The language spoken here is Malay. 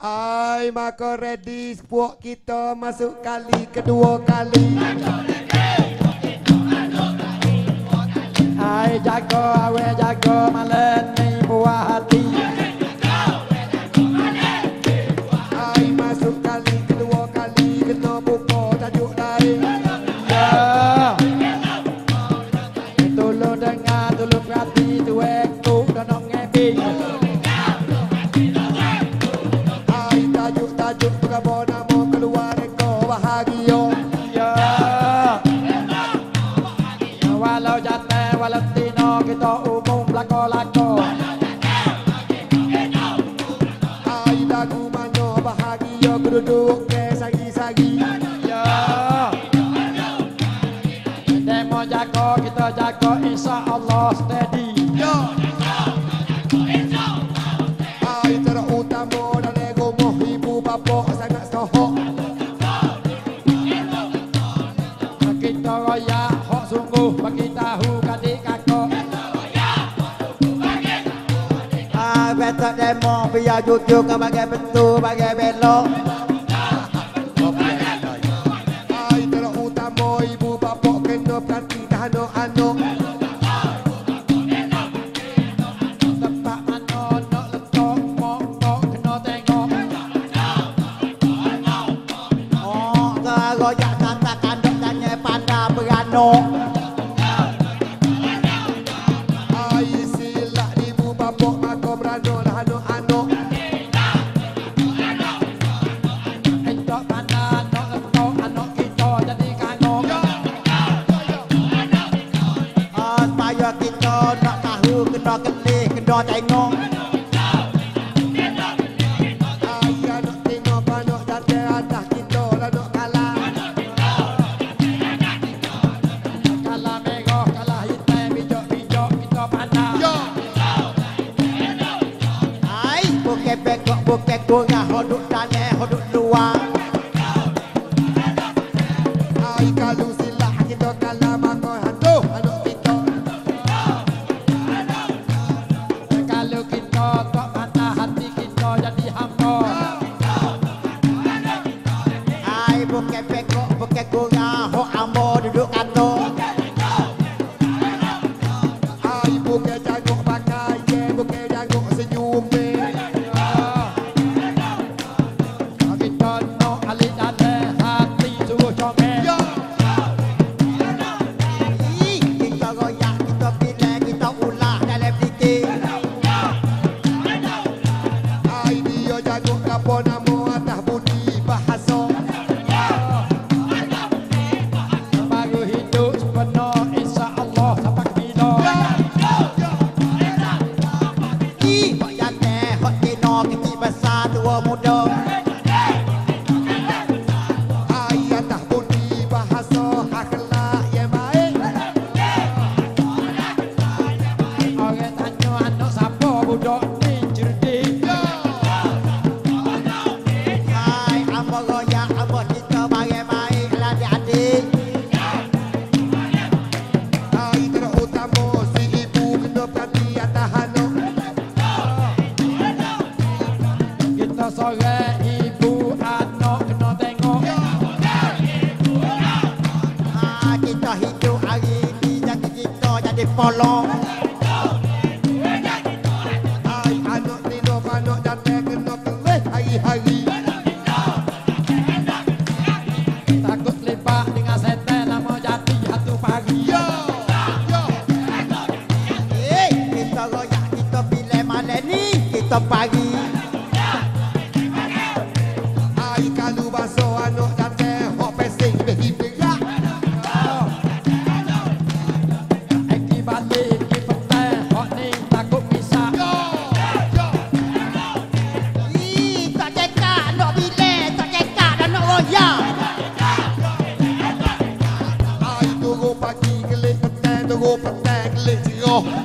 Ai maka ready puak kita masuk kali kedua kali. Ai jaga awe jaga malen ni buah hati. Ai masuk kali kedua kali kena buka tajuk lain. Ya. Tolong dengar tolong perhati tuek tu dan nak ngebing. Ai tajuk berapa nama keluar reka bahagia. Ya. Walau jatuh walau tino kita umum lako-lako. Ai lagu mana bahagia duduk ke sagi-sagi. Ya. Demo jago kita jago insya Allah steady. Yo. Ai terutama dan ego moh ibu bapa sangat sohok. Kita royak hok sungguh bagi tahu kadik kakak. Betul demo biar jujur ke bagai betul bagai belok. Ai terutama ibu bapa kena perhati anak-anak. Tempat mana nak letak mok kena tengok. Oh, keroyak kata kandung tanya pandai beranak. Ai silap ibu bapa maka beranaklah anak-anak. Kita mana nak letak anak kita jadi kangok. Supaya kita nak tahu kena kelih kena tengok. Ai anak tengok anak datang atas kita lah nak kalah. Kalah merah, kalah hitam, bijak-bijak kita pandang. Yo. Ai, bukan bekok bukan kurang hoduk tanah hoduk luar. Ai kalau silap kita kalah maka hantu anak kita. Kalau kita tak patah hati kita jadi hamba. Ai, bukan bekok bukan kurang hok amo duduk kantong. Ai bukan janguk pakai je, bukan janguk senyum je. Kita nak alik dalam hati suruh comel. Yo. Ih, kita royak kita pilih kita ulah dalam dikir. Ai dia janguk apa nama atas budi bahasa. Baru hidup sepenuh insya Allah sampai bila. Ih, hok jatah hok kena kecil besar tua muda. Ai atas budi bahasa akhlak yang baik. Orang tanya anak siapa budak ni cerdik. Hai, amo royak amo kita baik-baik lah adik-adik. Ai terutama si ibu kena perhati atas anak. Kita seorang ibu anak kena tengok. Ah, kita hidup hari ni jadi kita jadi polong. Ai anak tino anak datang kena kelih hari-hari. Takut lepak dengan setan lama jati satu pagi. Yo. Yo. Eh, kita royak kita pilih malam ni kita pagi. Ai kalau basuh anak datang hok pesing behi berak. Eki balik ki petang hok ni takut misak. Yo. Yo. Ih, tak cekak nak pilih, tak cekak dan nak royak. Ai tunggu pagi kelih petang tunggu petang kelih cerah.